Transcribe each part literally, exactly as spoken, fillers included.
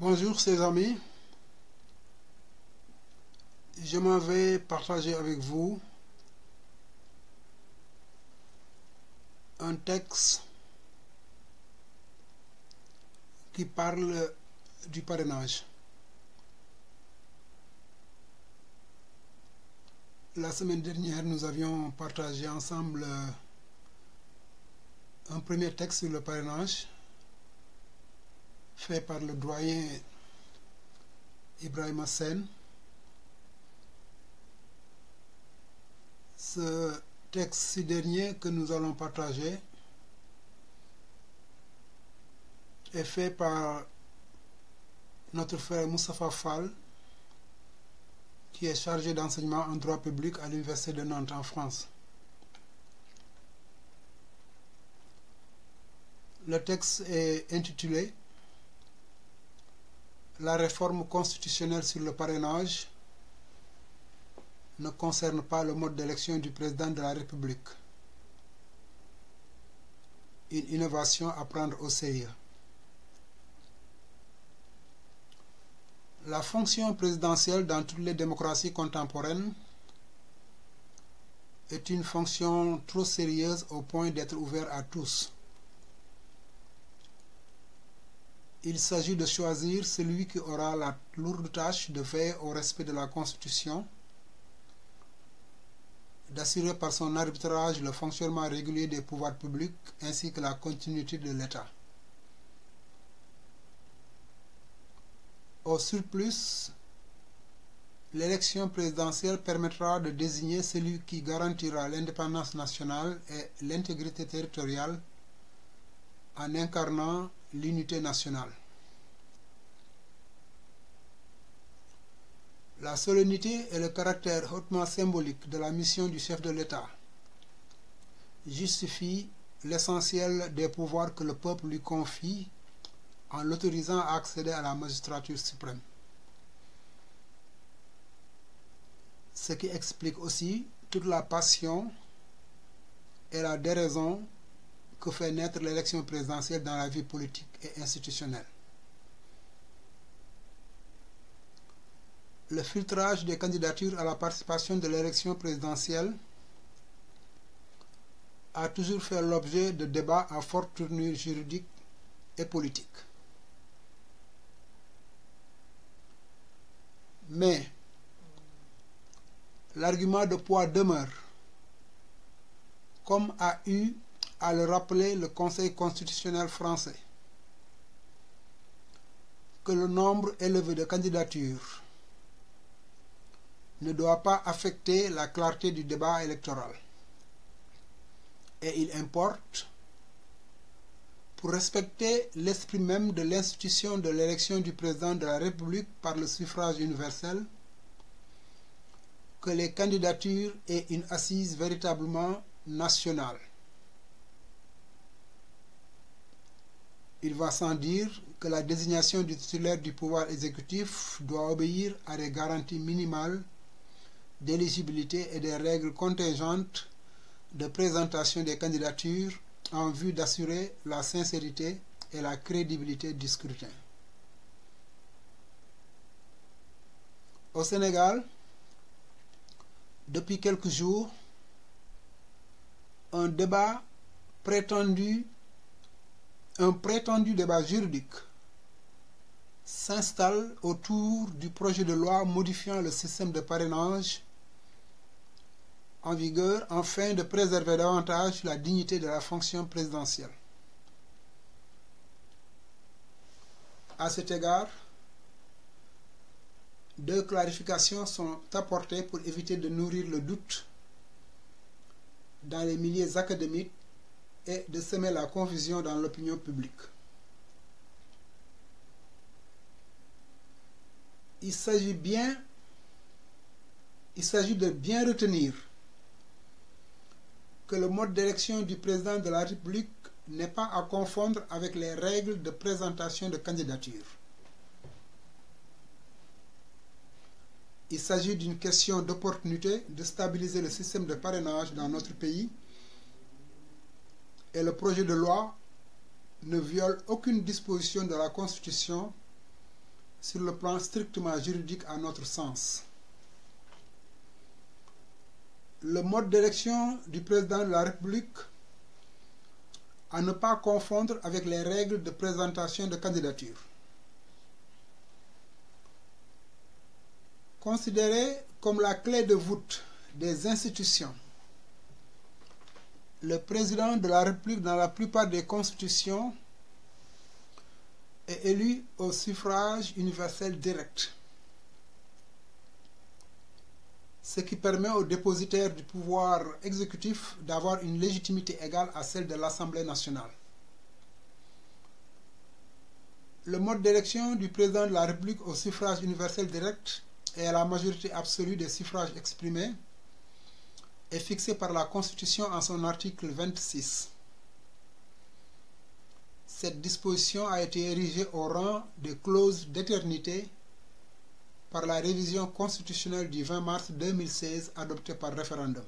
Bonjour chers amis, je m'en vais partager avec vous un texte qui parle du parrainage. La semaine dernière, nous avions partagé ensemble un premier texte sur le parrainage fait par le doyen Ibrahima Sène. Ce texte dernier que nous allons partager est fait par notre frère Moustapha Fall, qui est chargé d'enseignement en droit public à l'Université de Nantes en France. Le texte est intitulé « La réforme constitutionnelle sur le parrainage ne concerne pas le mode d'élection du président de la République. Une innovation à prendre au sérieux. » La fonction présidentielle dans toutes les démocraties contemporaines est une fonction trop sérieuse au point d'être ouverte à tous. Il s'agit de choisir celui qui aura la lourde tâche de veiller au respect de la Constitution, d'assurer par son arbitrage le fonctionnement régulier des pouvoirs publics ainsi que la continuité de l'État. Au surplus, l'élection présidentielle permettra de désigner celui qui garantira l'indépendance nationale et l'intégrité territoriale en incarnant l'unité nationale. La solennité et le caractère hautement symbolique de la mission du chef de l'État justifient l'essentiel des pouvoirs que le peuple lui confie en l'autorisant à accéder à la magistrature suprême. Ce qui explique aussi toute la passion et la déraison que fait naître l'élection présidentielle dans la vie politique et institutionnelle. Le filtrage des candidatures à la participation de l'élection présidentielle a toujours fait l'objet de débats à forte tournure juridique et politique. Mais l'argument de poids demeure, comme a eu à le rappeler le Conseil constitutionnel français, que le nombre élevé de candidatures ne doit pas affecter la clarté du débat électoral. Et il importe, pour respecter l'esprit même de l'institution de l'élection du président de la République par le suffrage universel, que les candidatures aient une assise véritablement nationale. Il va sans dire que la désignation du titulaire du pouvoir exécutif doit obéir à des garanties minimales d'éligibilité et des règles contingentes de présentation des candidatures en vue d'assurer la sincérité et la crédibilité du scrutin. Au Sénégal, depuis quelques jours, un débat prétendu, un prétendu débat juridique s'installe autour du projet de loi modifiant le système de parrainage en vigueur afin de préserver davantage la dignité de la fonction présidentielle. À cet égard, deux clarifications sont apportées pour éviter de nourrir le doute dans les milieux académiques et de semer la confusion dans l'opinion publique. Il s'agit bien, il s'agit de bien retenir que le mode d'élection du président de la République n'est pas à confondre avec les règles de présentation de candidature. Il s'agit d'une question d'opportunité de stabiliser le système de parrainage dans notre pays et le projet de loi ne viole aucune disposition de la Constitution sur le plan strictement juridique à notre sens. Le mode d'élection du président de la République à ne pas confondre avec les règles de présentation de candidature. Considéré comme la clé de voûte des institutions, le président de la République dans la plupart des constitutions est élu au suffrage universel direct, ce qui permet aux dépositaires du pouvoir exécutif d'avoir une légitimité égale à celle de l'Assemblée nationale. Le mode d'élection du président de la République au suffrage universel direct et à la majorité absolue des suffrages exprimés est fixé par la Constitution en son article vingt-six. Cette disposition a été érigée au rang de clause d'éternité par la révision constitutionnelle du vingt mars deux mille seize adoptée par référendum.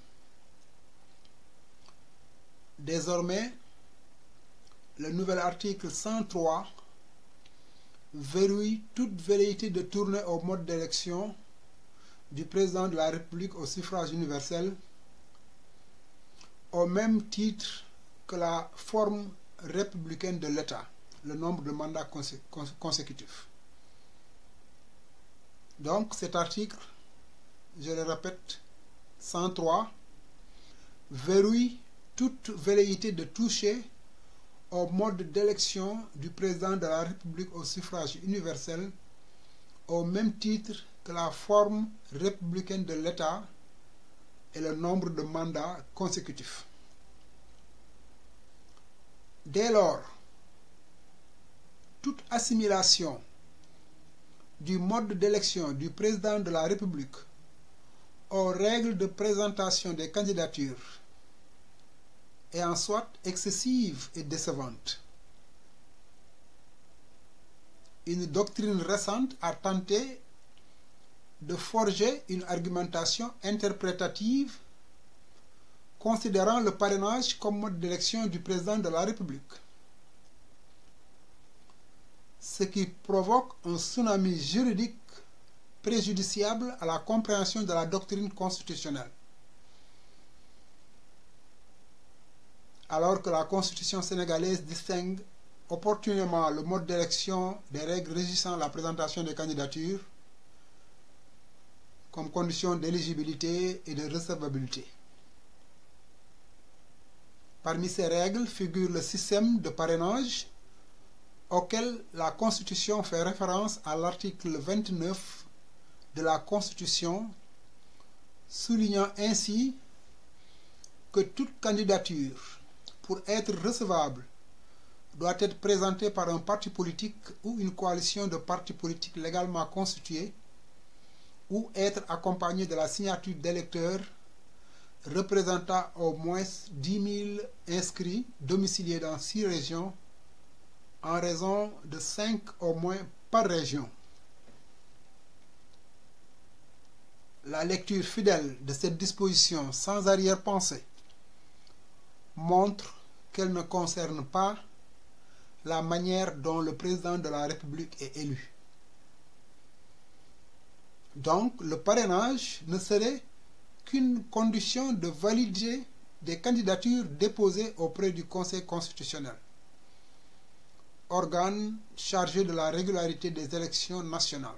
Désormais, le nouvel article cent trois verrouille toute velléité de tourner au mode d'élection du président de la République au suffrage universel au même titre que la forme républicaine de l'État, le nombre de mandats consé consécutifs. Donc cet article, je le répète, cent trois, verrouille toute velléité de toucher au mode d'élection du président de la République au suffrage universel au même titre que la forme républicaine de l'État et le nombre de mandats consécutifs. Dès lors, toute assimilation du mode d'élection du président de la République aux règles de présentation des candidatures est en soi excessive et décevante. Une doctrine récente a tenté de forger une argumentation interprétative considérant le parrainage comme mode d'élection du président de la République, ce qui provoque un tsunami juridique préjudiciable à la compréhension de la doctrine constitutionnelle. Alors que la Constitution sénégalaise distingue opportunément le mode d'élection des règles régissant la présentation des candidatures comme condition d'éligibilité et de recevabilité. Parmi ces règles figure le système de parrainage auquel la Constitution fait référence à l'article vingt-neuf de la Constitution, soulignant ainsi que toute candidature, pour être recevable, doit être présentée par un parti politique ou une coalition de partis politiques légalement constitués ou être accompagnée de la signature d'électeurs représentant au moins dix mille inscrits domiciliés dans six régions en raison de cinq au moins par région. La lecture fidèle de cette disposition sans arrière-pensée montre qu'elle ne concerne pas la manière dont le président de la République est élu. Donc, le parrainage ne serait qu'une condition de validité des candidatures déposées auprès du Conseil constitutionnel, organe chargé de la régularité des élections nationales.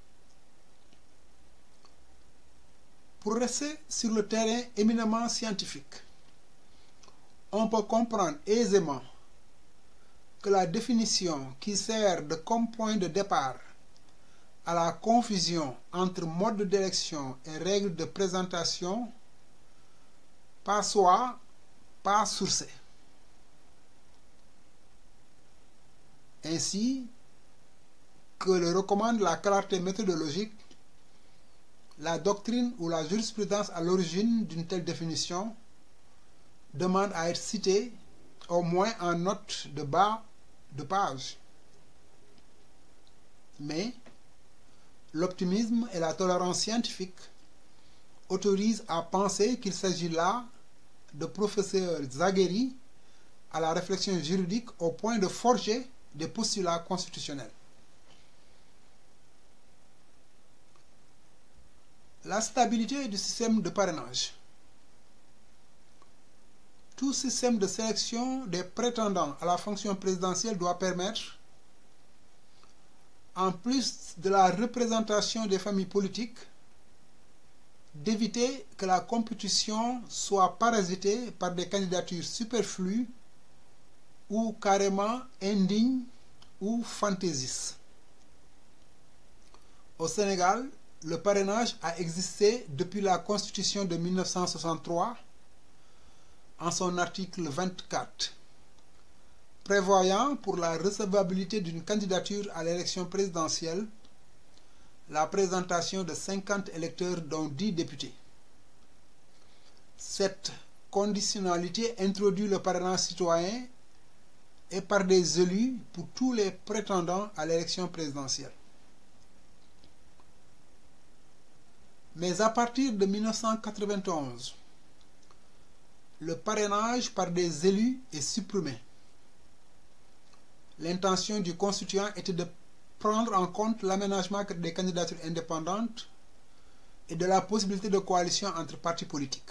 Pour rester sur le terrain éminemment scientifique, on peut comprendre aisément que la définition qui sert de comme point de départ à la confusion entre mode d'élection et règles de présentation pas soit pas sourcée. Ainsi que le recommande la clarté méthodologique, la doctrine ou la jurisprudence à l'origine d'une telle définition demande à être citée au moins en note de bas de page. Mais l'optimisme et la tolérance scientifique autorisent à penser qu'il s'agit là de professeurs aguerris à la réflexion juridique au point de forger des postulats constitutionnels. La stabilité du système de parrainage. Tout système de sélection des prétendants à la fonction présidentielle doit permettre, en plus de la représentation des familles politiques, d'éviter que la compétition soit parasitée par des candidatures superflues ou carrément indignes ou fantaisistes. Au Sénégal, le parrainage a existé depuis la Constitution de mille neuf cent soixante-trois en son article vingt-quatre, prévoyant pour la recevabilité d'une candidature à l'élection présidentielle la présentation de cinquante électeurs dont dix députés. Cette conditionnalité introduit le parrainage citoyen et par des élus pour tous les prétendants à l'élection présidentielle. Mais à partir de mille neuf cent quatre-vingt-onze, le parrainage par des élus est supprimé. L'intention du constituant était de prendre en compte l'aménagement des candidatures indépendantes et de la possibilité de coalition entre partis politiques.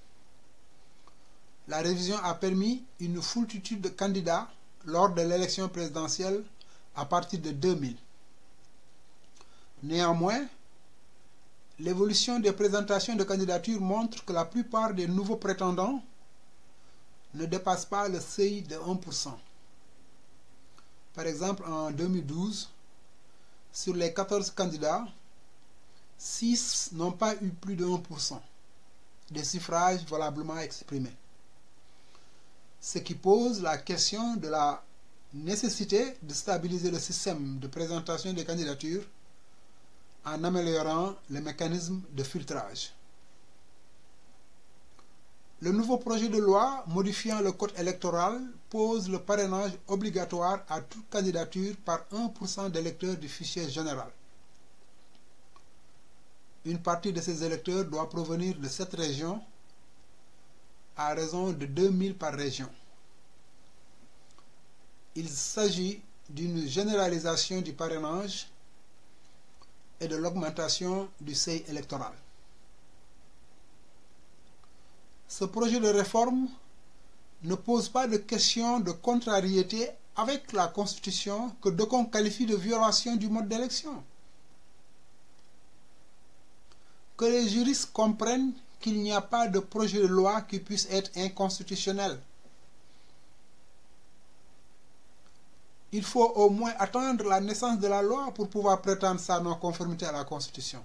La révision a permis une foultitude de candidats lors de l'élection présidentielle à partir de deux mille. Néanmoins, l'évolution des présentations de candidatures montre que la plupart des nouveaux prétendants ne dépassent pas le seuil de un pour cent. Par exemple, en deux mille douze, sur les quatorze candidats, six n'ont pas eu plus de un pour cent des suffrages valablement exprimés. Ce qui pose la question de la nécessité de stabiliser le système de présentation des candidatures en améliorant le mécanisme de filtrage. Le nouveau projet de loi modifiant le code électoral pose le parrainage obligatoire à toute candidature par un pour cent d'électeurs du fichier général. Une partie de ces électeurs doit provenir de cette région à raison de deux mille par région. Il s'agit d'une généralisation du parrainage et de l'augmentation du seuil électoral. Ce projet de réforme ne pose pas de question de contrariété avec la Constitution que d'aucuns qualifient de violation du mode d'élection. Que les juristes comprennent qu'il n'y a pas de projet de loi qui puisse être inconstitutionnel. Il faut au moins attendre la naissance de la loi pour pouvoir prétendre sa non-conformité à la Constitution.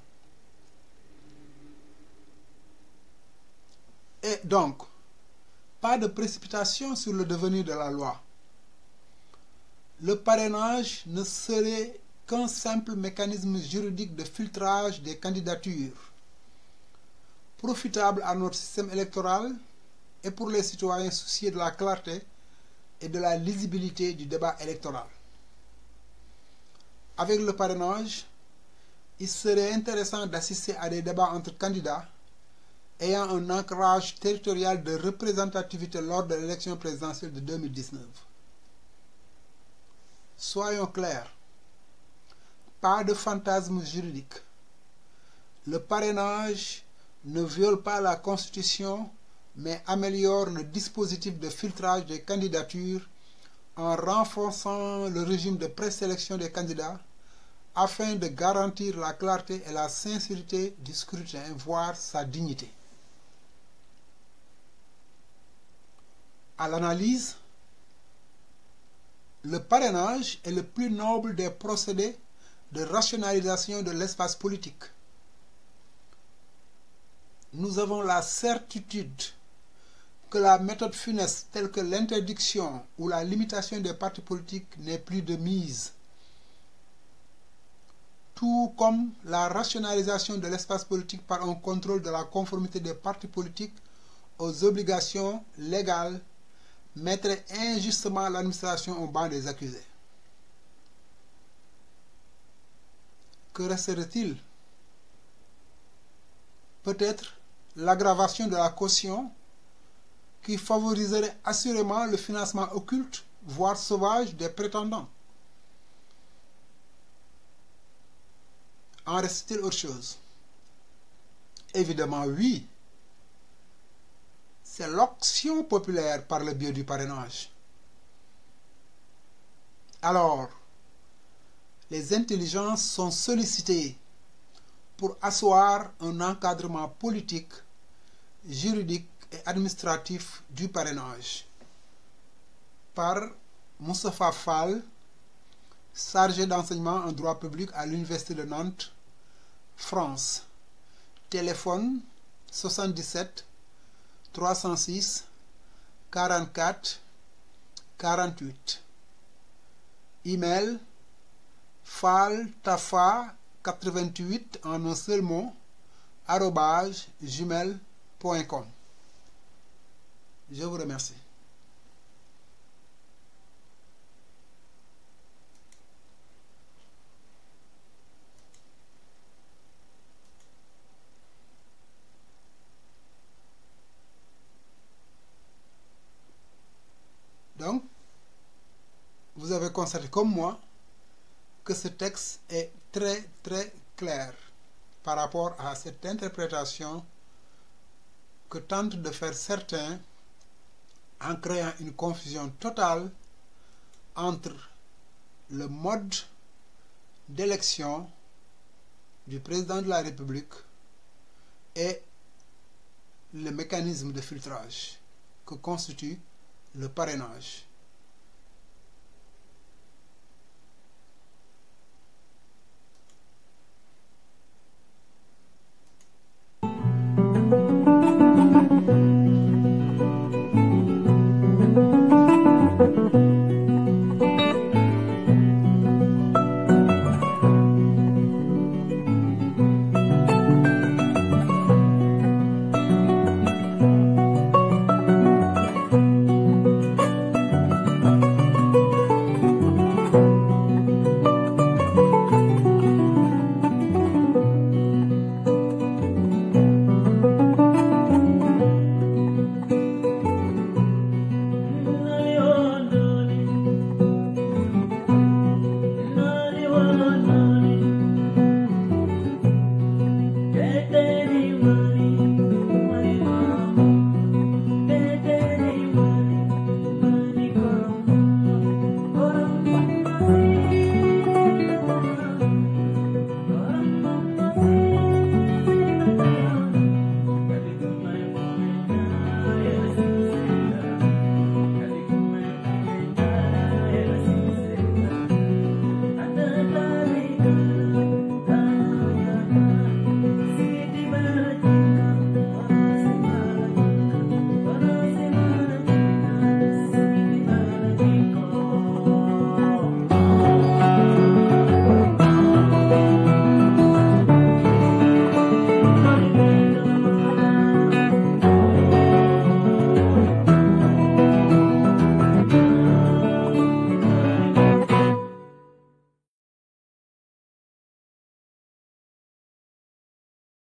Et donc, pas de précipitation sur le devenir de la loi. Le parrainage ne serait qu'un simple mécanisme juridique de filtrage des candidatures, profitable à notre système électoral et pour les citoyens soucieux de la clarté et de la lisibilité du débat électoral. Avec le parrainage, il serait intéressant d'assister à des débats entre candidats ayant un ancrage territorial de représentativité lors de l'élection présidentielle de deux mille dix-neuf. Soyons clairs, pas de fantasme juridique. Le parrainage ne viole pas la Constitution, mais améliore le dispositif de filtrage des candidatures en renforçant le régime de présélection des candidats afin de garantir la clarté et la sincérité du scrutin, voire sa dignité. À l'analyse, le parrainage est le plus noble des procédés de rationalisation de l'espace politique. Nous avons la certitude que la méthode funeste telle que l'interdiction ou la limitation des partis politiques n'est plus de mise, tout comme la rationalisation de l'espace politique par un contrôle de la conformité des partis politiques aux obligations légales mettrait injustement l'administration au banc des accusés. Que resterait-il? Peut-être l'aggravation de la caution qui favoriserait assurément le financement occulte, voire sauvage, des prétendants. En reste-t-il autre chose? Évidemment, oui. C'est l'option populaire par le biais du parrainage. Alors, les intelligences sont sollicitées pour asseoir un encadrement politique, juridique et administratif du parrainage par Moustapha Fall, chargé d'enseignement en droit public à l'Université de Nantes, France. Téléphone soixante-dix-sept trois cent six quarante-quatre quarante-huit. Email faltafa quatre-vingt-huit en un seul mot arobase gmail point com. Je vous remercie. Donc, vous avez constaté comme moi que ce texte est très très clair par rapport à cette interprétation que tentent de faire certains en créant une confusion totale entre le mode d'élection du président de la République et le mécanisme de filtrage que constitue le parrainage.